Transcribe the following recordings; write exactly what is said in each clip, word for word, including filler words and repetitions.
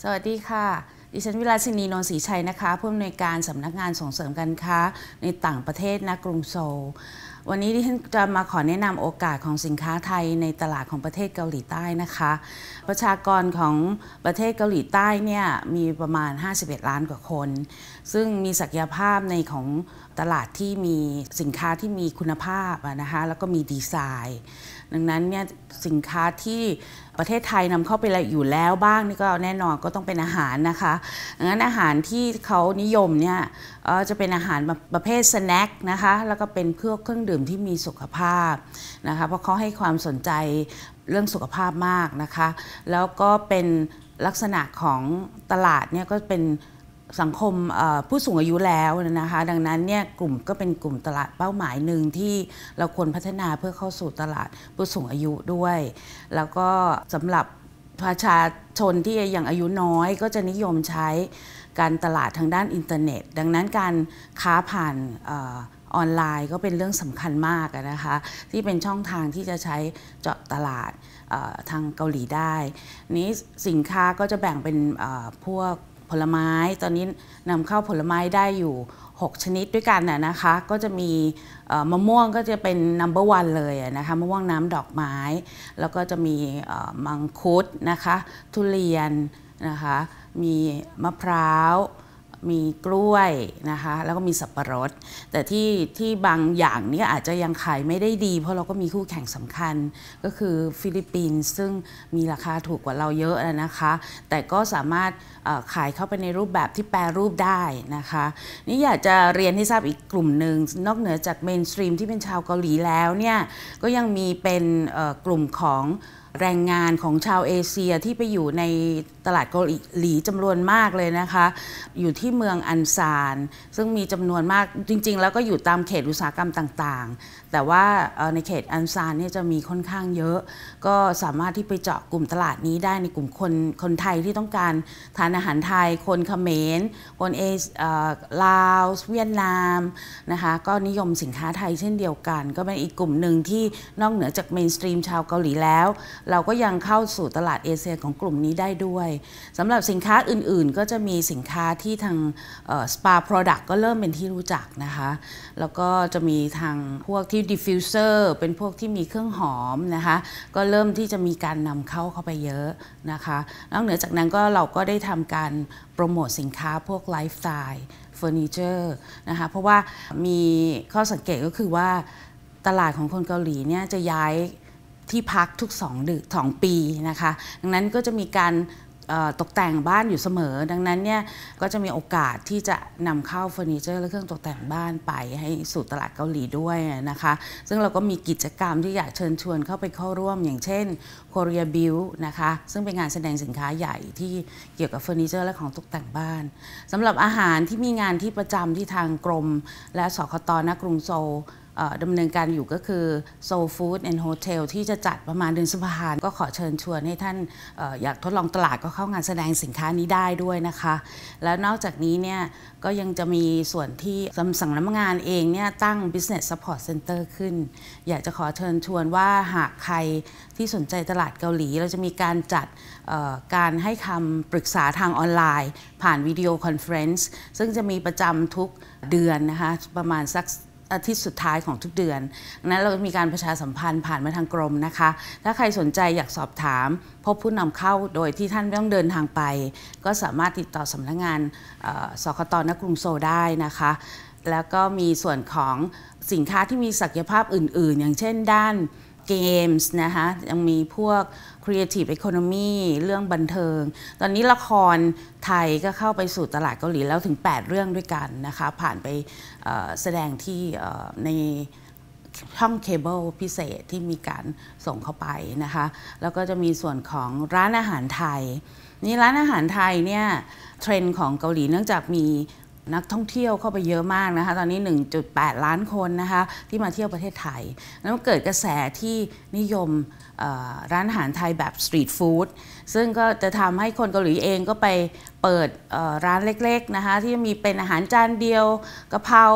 สวัสดีค่ะดิฉันวิลาสินีนนท์ศรีชัยนะคะผู้อำนวยการสำนักงานส่งเสริมการค้าในต่างประเทศณกรุงโซลวันนี้ดิฉันจะมาขอแนะนำโอกาสของสินค้าไทยในตลาดของประเทศเกาหลีใต้นะคะประชากรของประเทศเกาหลีใต้เนี่ยมีประมาณห้าสิบเอ็ดล้านกว่าคนซึ่งมีศักยภาพในของตลาดที่มีสินค้าที่มีคุณภาพนะคะแล้วก็มีดีไซน์ดังนั้นเนี่ยสินค้าที่ประเทศไทยนำเข้าไปอยู่แล้วบ้างนี่ก็แน่นอนก็ต้องเป็นอาหารนะคะดังนั้นอาหารที่เขานิยมเนี่ยจะเป็นอาหารประเภทสแน็คนะคะแล้วก็เป็นพวกเครื่องดื่มที่มีสุขภาพนะคะเพราะเขาให้ความสนใจเรื่องสุขภาพมากนะคะแล้วก็เป็นลักษณะของตลาดเนี่ยก็เป็นสังคมผู้สูงอายุแล้วนะคะดังนั้นเนี่ยกลุ่มก็เป็นกลุ่มตลาดเป้าหมายหนึ่งที่เราควรพัฒนาเพื่อเข้าสู่ตลาดผู้สูงอายุด้วยแล้วก็สำหรับประชาชนที่ยังอายุน้อยก็จะนิยมใช้การตลาดทางด้านอินเทอร์เน็ตดังนั้นการค้าผ่านออนไลน์ก็เป็นเรื่องสำคัญมากนะคะที่เป็นช่องทางที่จะใช้เจาะตลาดทางเกาหลีได้นี้สินค้าก็จะแบ่งเป็นพวกผลไม้ตอนนี้นำเข้าผลไม้ได้อยู่หกชนิดด้วยกันนะคะก็จะมีมะม่วงก็จะเป็น นัมเบอร์ วันเลยนะคะมะม่วงน้ำดอกไม้แล้วก็จะมีมังคุดนะคะทุเรียนนะคะมีมะพร้าวมีกล้วยนะคะแล้วก็มีสับปะรดแต่ที่ที่บางอย่างนี้อาจจะยังขายไม่ได้ดีเพราะเราก็มีคู่แข่งสำคัญก็คือฟิลิปปินส์ซึ่งมีราคาถูกกว่าเราเยอะนะคะแต่ก็สามารถขายเข้าไปในรูปแบบที่แปรรูปได้นะคะนี่อยากจะเรียนให้ทราบอีกกลุ่มหนึ่งนอกเหนือจากเมนสตรีมที่เป็นชาวเกาหลีแล้วเนี่ยก็ยังมีเป็นกลุ่มของแรงงานของชาวเอเชียที่ไปอยู่ในตลาดเกาหลีจำนวนมากเลยนะคะอยู่ที่เมืองอันซานซึ่งมีจำนวนมากจริงๆแล้วก็อยู่ตามเขตอุตสาหกรรมต่างๆแต่ว่าในเขตอันซานเนี่ยจะมีค่อนข้างเยอะก็สามารถที่ไปเจาะกลุ่มตลาดนี้ได้ในกลุ่มคนคนไทยที่ต้องการทานอาหารไทยคนเขมรคนเอลาวเวียดนามนะคะก็นิยมสินค้าไทยเช่นเดียวกันก็เป็นอีกกลุ่มหนึ่งที่นอกเหนือจากเมนสตรีมชาวเกาหลีแล้วเราก็ยังเข้าสู่ตลาดเอเชียของกลุ่มนี้ได้ด้วยสำหรับสินค้าอื่นๆก็จะมีสินค้าที่ทางสปาโปรดักต์ก็เริ่มเป็นที่รู้จักนะคะแล้วก็จะมีทางพวกที่ดิฟฟิวเซอร์เป็นพวกที่มีเครื่องหอมนะคะก็เริ่มที่จะมีการนำเข้าเข้าไปเยอะนะคะนอกเหนือจากนั้นก็เราก็ได้ทำการโปรโมทสินค้าพวกไลฟ์สไตล์เฟอร์นิเจอร์นะคะเพราะว่ามีข้อสังเกตก็คือว่าตลาดของคนเกาหลีเนี่ยจะย้ายที่พักทุก2เดือนสองปีนะคะดังนั้นก็จะมีการตกแต่งบ้านอยู่เสมอดังนั้นเนี่ยก็จะมีโอกาสที่จะนำเข้าเฟอร์นิเจอร์และเครื่องตกแต่งบ้านไปให้สู่ตลาดเกาหลีด้วยนะคะซึ่งเราก็มีกิจกรรมที่อยากเชิญชวนเข้าไปเข้าร่วมอย่างเช่น Korea Build นะคะซึ่งเป็นงานแสดงสินค้าใหญ่ที่เกี่ยวกับเฟอร์นิเจอร์และของตกแต่งบ้านสำหรับอาหารที่มีงานที่ประจำที่ทางกรมและสคต.ณ.กรุงโซลดำเนินการอยู่ก็คือ Seoul Food and Hotel ที่จะจัดประมาณเดือนพฤษภาคมก็ขอเชิญชวนให้ท่าน อ, อยากทดลองตลาดก็เข้างานแสดงสินค้านี้ได้ด้วยนะคะแล้วนอกจากนี้เนี่ยก็ยังจะมีส่วนที่สำนักงานเองเนี่ยตั้ง Business Support Center ขึ้นอยากจะขอเชิญชวนว่าหากใครที่สนใจตลาดเกาหลีเราจะมีการจัดการให้คำปรึกษาทางออนไลน์ผ่านวิดีโอคอนเฟอเรนซ์ซึ่งจะมีประจำทุกเดือนนะคะประมาณสักอาทิตย์สุดท้ายของทุกเดือนนั้นเรามีการประชาสัมพันธ์ผ่านมาทางกรมนะคะถ้าใครสนใจอยากสอบถามพบผู้นำเข้าโดยที่ท่านไม่ต้องเดินทางไปก็สามารถติดต่อสำนักงานสคต.ณ.กรุงโซลได้นะคะแล้วก็มีส่วนของสินค้าที่มีศักยภาพอื่นๆอย่างเช่นด้านเกมส์นะคะยังมีพวก Creative Economy เรื่องบันเทิงตอนนี้ละครไทยก็เข้าไปสู่ตลาดเกาหลีแล้วถึงแปดเรื่องด้วยกันนะคะผ่านไปแสดงที่ในช่องเคเบิลพิเศษที่มีการส่งเข้าไปนะคะแล้วก็จะมีส่วนของร้านอาหารไทยนี่ร้านอาหารไทยเนี่ยเทรนด์ของเกาหลีเนื่องจากมีนักท่องเที่ยวเข้าไปเยอะมากนะคะตอนนี้ หนึ่งจุดแปด ล้านคนนะคะที่มาเที่ยวประเทศไทยแล้วเกิดกระแสที่นิยมร้านอาหารไทยแบบสตรีทฟู้ดซึ่งก็จะทำให้คนเกาหลีเองก็ไปเปิดร้านเล็กๆนะคะที่มีเป็นอาหารจานเดียวกะเพราผัด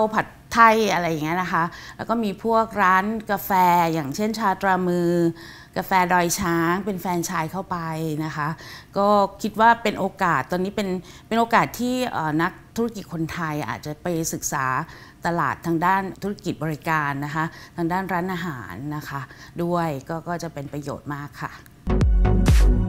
ไทยอะไรอย่างเงี้ยนะคะแล้วก็มีพวกร้านกาแฟอย่างเช่นชาตรามือกาแฟดอยช้างเป็นแฟรนไชส์เข้าไปนะคะก็คิดว่าเป็นโอกาสตอนนี้เป็นเป็นโอกาสที่นักธุรกิจคนไทยอาจจะไปศึกษาตลาดทางด้านธุรกิจบริการนะคะทางด้านร้านอาหารนะคะด้วยก็ก็จะเป็นประโยชน์มากค่ะ